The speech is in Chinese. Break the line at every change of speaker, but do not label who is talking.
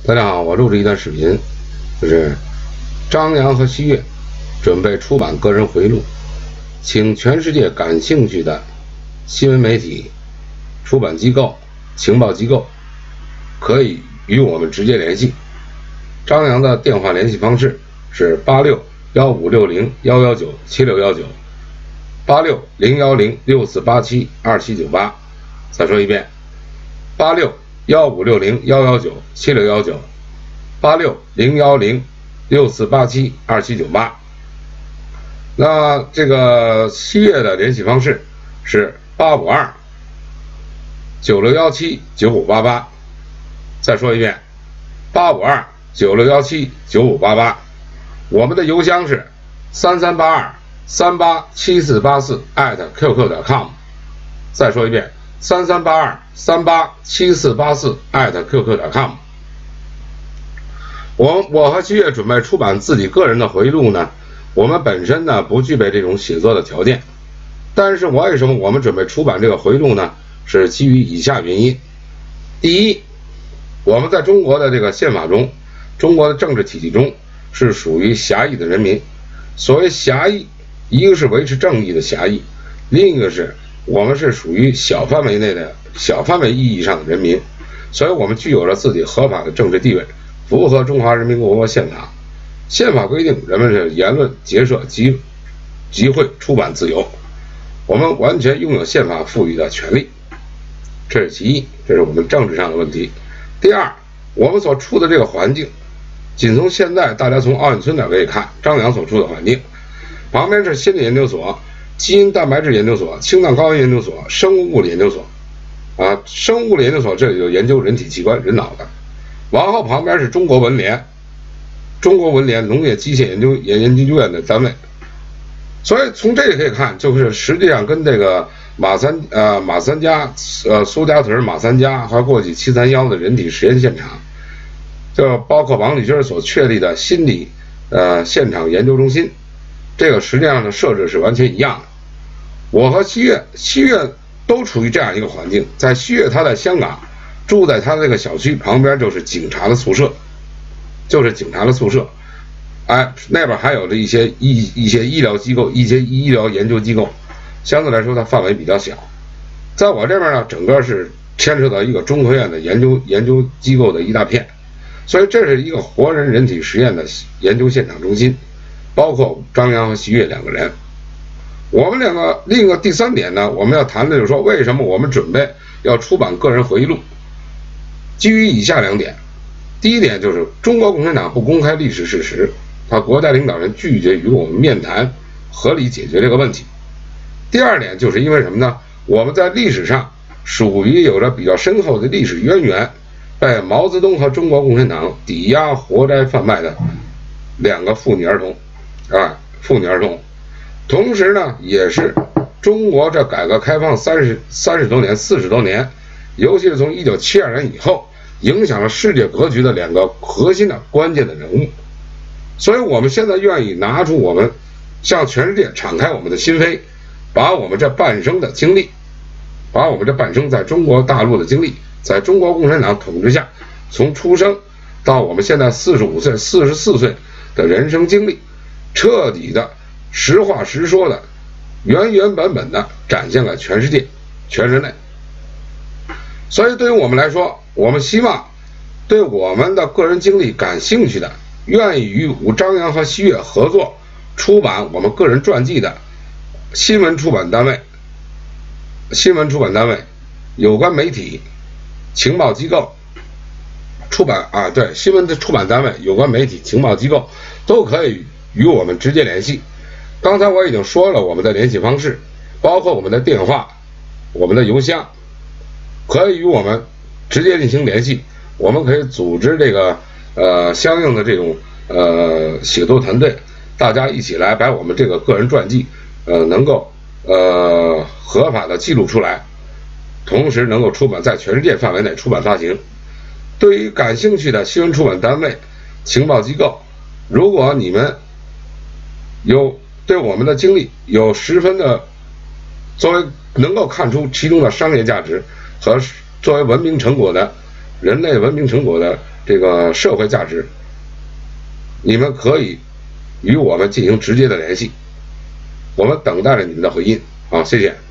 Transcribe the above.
大家好，我录制一段视频，就是张扬和西岳准备出版个人回忆录，请全世界感兴趣的新闻媒体、出版机构、情报机构可以与我们直接联系。张扬的电话联系方式是861560197619，86010648727798。再说一遍，861560197619，86010648727798。那这个西岳的联系方式是852-9617-9588。再说一遍，852-9617-9588。我们的邮箱是3382387484@qq.com。再说一遍，3382387484@qq.com。我和西岳准备出版自己个人的回忆录呢，我们本身呢不具备这种写作的条件，但是为什么我们准备出版这个回忆录呢？是基于以下原因。第一，我们在中国的这个宪法中，中国的政治体系中是属于狭义的人民。所谓狭义，一个是维持正义的狭义，另一个是我们是属于小范围内的小范围意义上的人民，所以我们具有了自己合法的政治地位，符合中华人民共和国宪法。宪法规定人们是言论、结社、集会、出版自由，我们完全拥有宪法赋予的权利，这是其一，这是我们政治上的问题。第二，我们所处的这个环境，仅从现在大家从奥运村可以看张扬所处的环境，旁边是心理研究所、基因蛋白质研究所、青藏高原研究所、生物物理研究所生物物理研究所这里有研究人体器官、人脑的。往后旁边是中国文联农业机械研究院的单位。所以从这里可以看，就是实际上跟这个马三家苏家屯马三家和过去731的人体实验现场，就包括王立军所确立的心理现场研究中心，这个实际上的设置是完全一样的。我和西岳都处于这样一个环境。在西岳他在香港住在他这个小区旁边就是警察的宿舍，那边还有着一些医疗机构、一些医疗研究机构，相对来说它范围比较小。在我这边呢，整个是牵扯到一个中科院的研究机构的一大片，所以这是一个活人体实验的研究现场中心，包括张扬和西岳两个人。我们另一个第三点呢，我们要谈的就是说，为什么我们准备要出版个人回忆录，基于以下两点。第一点就是中国共产党不公开历史事实，他国家领导人拒绝与我们面谈，合理解决这个问题。第二点就是因为什么呢？我们在历史上属于有着比较深厚的历史渊源，被毛泽东和中国共产党抵押活摘贩卖的两个妇女儿童，同时呢，也是中国这改革开放40多年，尤其是从1972年以后，影响了世界格局的两个核心的关键的人物。所以我们现在愿意拿出我们向全世界敞开我们的心扉，把我们这半生的经历，把我们这半生在中国大陆的经历，在中国共产党统治下从出生到我们现在45岁44岁的人生经历，彻底的实话实说的原本的展现给全世界全人类。所以对于我们来说，我们希望对我们的个人经历感兴趣的，愿意与张扬和西岳合作出版我们个人传记的新闻出版单位、有关媒体、情报机构、新闻的出版单位、有关媒体、情报机构都可以与我们直接联系。刚才我已经说了我们的联系方式，包括我们的电话、我们的邮箱，可以与我们直接进行联系。我们可以组织这个相应的这种写作团队，大家一起来把我们这个个人传记能够合法的记录出来，同时能够出版在全世界范围内出版发行。对于感兴趣的新闻出版单位、情报机构，如果你们有对我们的经历有十分的作为能够看出其中的商业价值和作为文明成果的人类文明成果的这个社会价值，你们可以与我们进行直接的联系，我们等待着你们的回音。好，谢谢。